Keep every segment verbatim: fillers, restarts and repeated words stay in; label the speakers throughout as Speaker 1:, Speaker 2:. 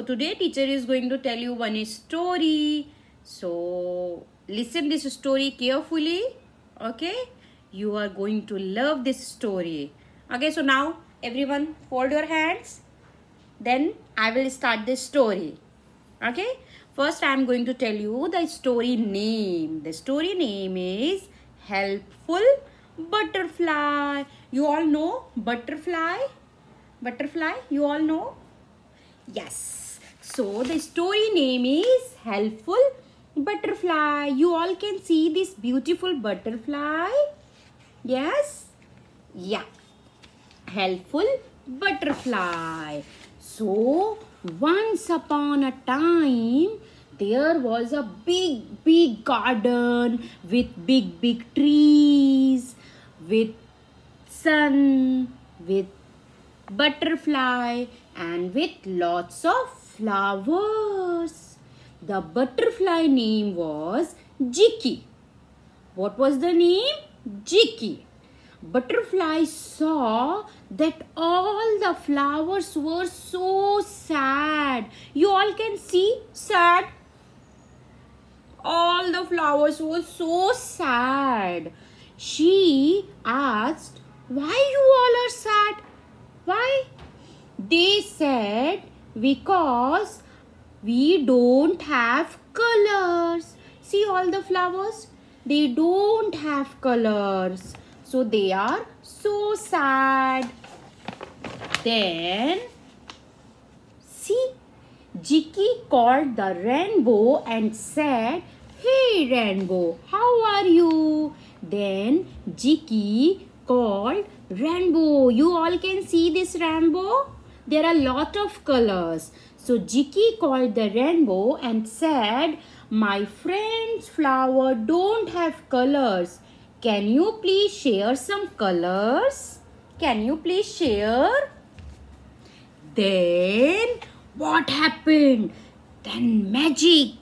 Speaker 1: today teacher is going to tell you one story. So listen this story carefully. Okay, you are going to love this story. Okay, so now everyone fold your hands. Then I will start this story. Okay, first I am going to tell you the story name. The story name is Helpful Butterfly. You all know butterfly? Butterfly, you all know? Yes. So the story name is Helpful Butterfly. You all can see this beautiful butterfly. Yes? Yeah. Helpful Butterfly. So once upon a time, there was a big, big garden with big, big trees, with sun, with butterfly, and with lots of flowers. The butterfly name was Jicky. What was the name? Jicky. Butterfly saw that all the flowers were so sad. You all can see sad. All the flowers were so sad. She asked, why you all are sad? Why? They said, because we don't have colors. See all the flowers? They don't have colors. So they are so sad. Then, see, Jicky called the rainbow and said, hey rainbow, how are you? Then Jicky called rainbow. You all can see this rainbow? There are a lot of colors. So Jicky called the rainbow and said, my friend's flower don't have colors. Can you please share some colors? Can you please share? Then what happened? Then magic.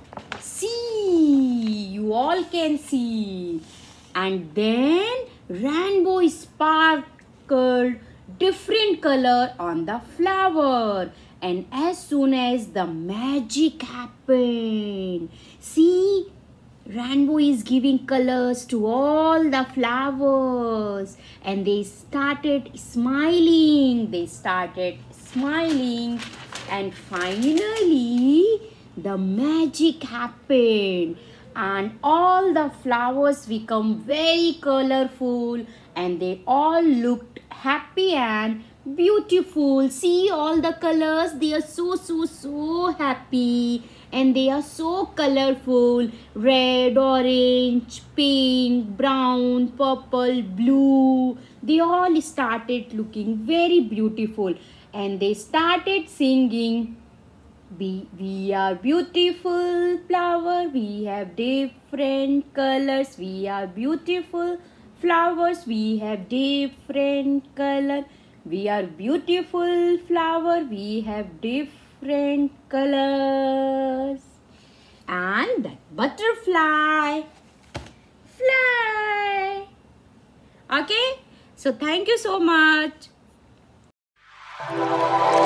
Speaker 1: See, you all can see. And then rainbow sparkled different color on the flower. And as soon as the magic happened, see, rainbow is giving colors to all the flowers, and they started smiling. They started smiling, and finally the magic happened, and all the flowers become very colorful, and they all looked happy and beautiful. See all the colors, they are so so so happy. And they are so colorful. Red, orange, pink, brown, purple, blue. They all started looking very beautiful. And they started singing, we, we are beautiful flower. We have different colors. We are beautiful flowers. We have different color. We are beautiful flower. We have different different colors. And that butterfly fly. Okay, so thank you so much.